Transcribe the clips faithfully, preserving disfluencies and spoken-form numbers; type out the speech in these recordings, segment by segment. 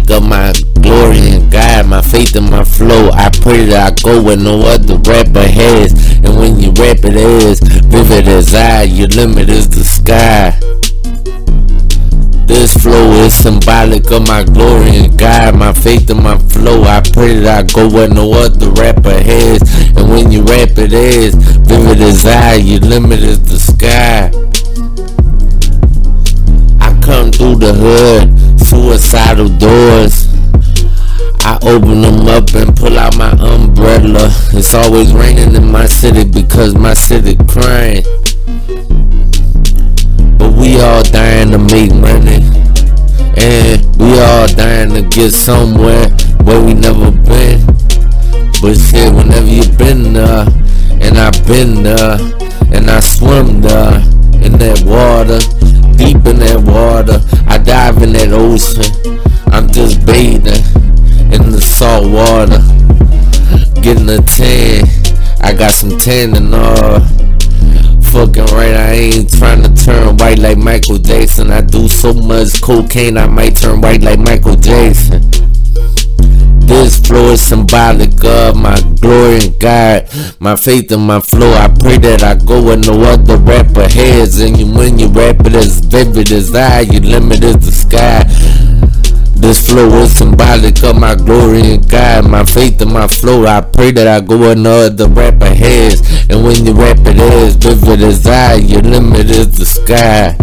symbolic of my glory in God, my faith in my flow. I pray that I go where no other rapper has. And when you rap it is vivid as I, your limit is the sky. This flow is symbolic of my glory in God, my faith in my flow. I pray that I go where no other rapper has. And when you rap it is vivid as I, your limit is the sky. I come through the hood, suicidal doors. I open them up and pull out my umbrella. It's always raining in my city because my city crying. But we all dying to make money, and we all dying to get somewhere where we never been. But shit, whenever you been there, and I been there, and I swim there in that water, deep in that water, I dive in that ocean. I'm just bathing in the salt water, getting a tan. I got some tanning oil. Fucking right, I ain't trying to turn white like Michael Jackson. I do so much cocaine I might turn white like Michael Jackson. This flow is symbolic of my glory in God, my faith in my flow. I pray that I go where no other rapper has. And you, when you rap it as vivid as I, your limit is the sky. This flow is symbolic of my glory in God, my faith in my flow. I pray that I go where no other rapper has. And when you rap it is vivid as I, your limit is the sky.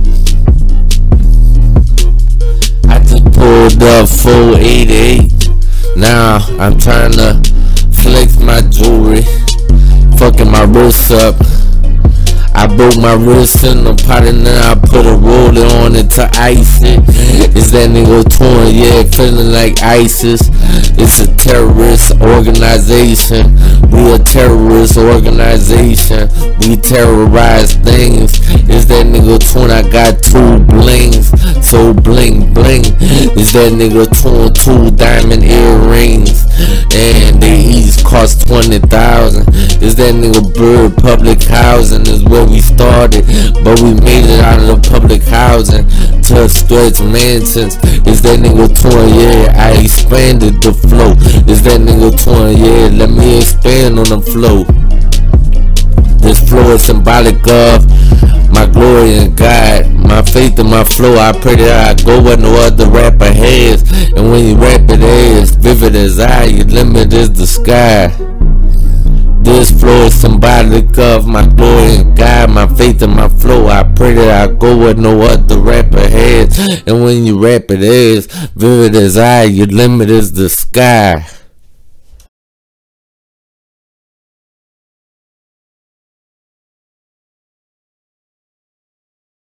I just pulled up four eighty-eight. Now I'm trying to flex my jewelry, fucking my wrist up. I broke my wrist in the pot and then I put a roller on it to ice it. Is that nigga torn? Yeah, feeling like ISIS. It's a terrorist organization. We a terrorist organization. We terrorize things. Is that nigga torn? I got two blings, so bling bling. Is that nigga torn? Two diamond earrings, and they each cost twenty thousand. Is that nigga Bird? Public housing is where we started, but we made it out of the public housing to stretch mansions. Is that nigga torn? Yeah, I expanded the flow. Is that nigga torn? Yeah, let me expand on the flow. This flow is symbolic of my glory in God, my faith in my flow. I pray that I go where no other rapper has. And when you rap it is vivid as I, your limit is the sky. This flow is symbolic of my glory in God, my faith in my flow. I pray that I go where no other rapper has. And when you rap it is vivid as I, your limit is the sky.